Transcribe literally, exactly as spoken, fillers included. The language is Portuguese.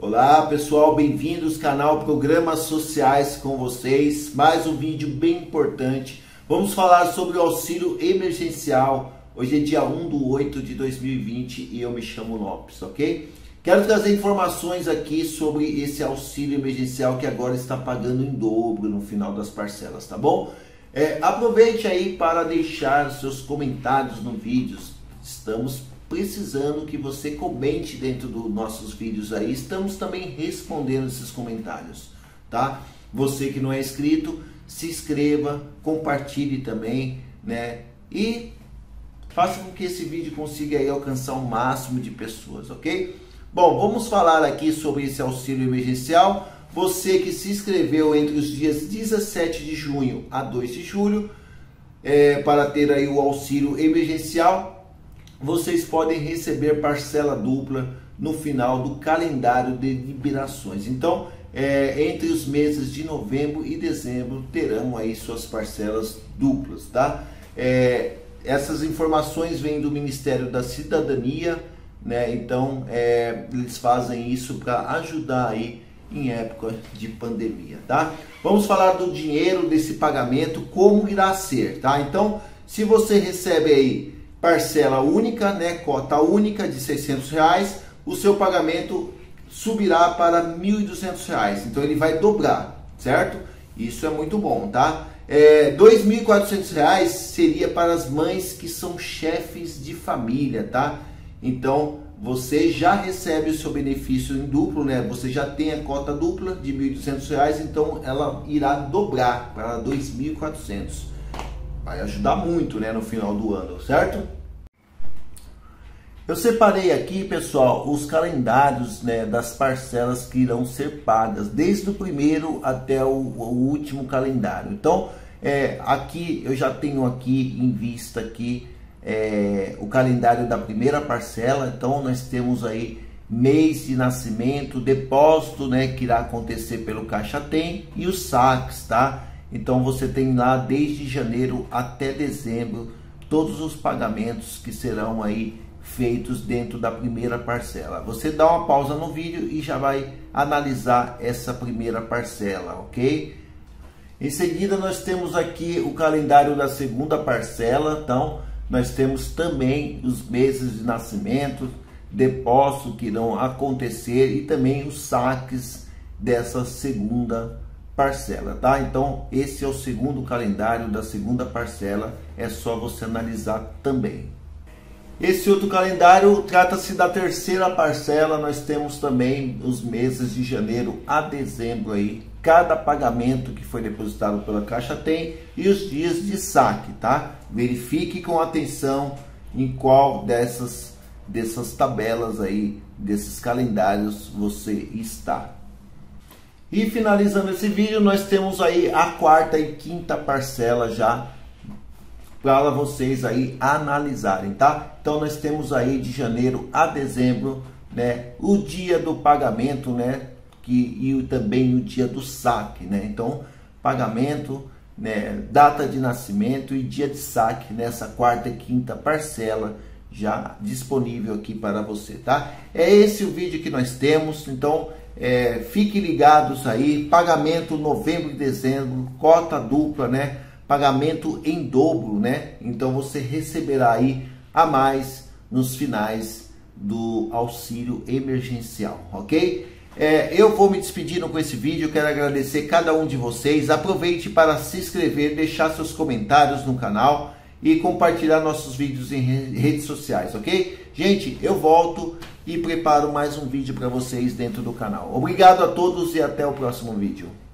Olá pessoal, bem-vindos ao canal Programas Sociais com vocês. Mais um vídeo bem importante. Vamos falar sobre o auxílio emergencial. Hoje é dia um de oito de dois mil e vinte e eu me chamo Lopes, ok? Quero trazer informações aqui sobre esse auxílio emergencial que agora está pagando em dobro no final das parcelas, tá bom? É, aproveite aí para deixar seus comentários no vídeo. Estamos precisando que você comente dentro dos nossos vídeos aí. Estamos também respondendo esses comentários, tá? Você que não é inscrito, se inscreva, compartilhe também, né? E faça com que esse vídeo consiga aí alcançar o máximo de pessoas, ok? Bom, vamos falar aqui sobre esse auxílio emergencial. Você que se inscreveu entre os dias dezessete de junho a dois de julho é, para ter aí o auxílio emergencial, vocês podem receber parcela dupla no final do calendário de liberações. Então, é, entre os meses de novembro e dezembro terão aí suas parcelas duplas, tá? É, essas informações vêm do Ministério da Cidadania, né? Então, é, eles fazem isso para ajudar aí em época de pandemia, tá? Vamos falar do dinheiro desse pagamento, como irá ser, tá? Então, se você recebe aí parcela única, né, cota única de seiscentos reais, o seu pagamento subirá para mil e duzentos reais. Então ele vai dobrar, certo? Isso é muito bom, tá? É, dois mil e quatrocentos reais seria para as mães que são chefes de família, tá? Então você já recebe o seu benefício em duplo, né? Você já tem a cota dupla de mil e duzentos reais, então ela irá dobrar para dois mil e quatrocentos. Vai ajudar muito, né, no final do ano, certo? Eu separei aqui, pessoal, os calendários, né, das parcelas que irão ser pagas, desde o primeiro até o, o último calendário. Então, é, aqui eu já tenho aqui em vista aqui é, o calendário da primeira parcela. Então, nós temos aí mês de nascimento, depósito, né, que irá acontecer pelo Caixa Tem, e os saques, tá? Então você tem lá desde janeiro até dezembro todos os pagamentos que serão aí feitos dentro da primeira parcela. Você dá uma pausa no vídeo e já vai analisar essa primeira parcela, ok? Em seguida nós temos aqui o calendário da segunda parcela. Então nós temos também os meses de nascimento, depósito que irão acontecer e também os saques dessa segunda parcela, tá? Então esse é o segundo calendário da segunda parcela, é só você analisar também. Esse outro calendário trata-se da terceira parcela. Nós temos também os meses de janeiro a dezembro aí, cada pagamento que foi depositado pela Caixa Tem e os dias de saque, tá? Verifique com atenção em qual dessas dessas tabelas aí, desses calendários você está. E finalizando esse vídeo, nós temos aí a quarta e quinta parcela já para vocês aí analisarem, tá? Então nós temos aí de janeiro a dezembro, né, o dia do pagamento, né, que e também o dia do saque, né? Então, pagamento, né, data de nascimento e dia de saque nessa quarta e quinta parcela já disponível aqui para você, tá? É esse o vídeo que nós temos. Então, É, fiquem ligados aí, pagamento novembro e dezembro, cota dupla, né? Pagamento em dobro, né? Então você receberá aí a mais nos finais do auxílio emergencial, ok? É, eu vou me despedindo com esse vídeo, quero agradecer cada um de vocês. Aproveite para se inscrever, deixar seus comentários no canal e compartilhar nossos vídeos em redes sociais, ok? Gente, eu volto e preparo mais um vídeo para vocês dentro do canal. Obrigado a todos e até o próximo vídeo.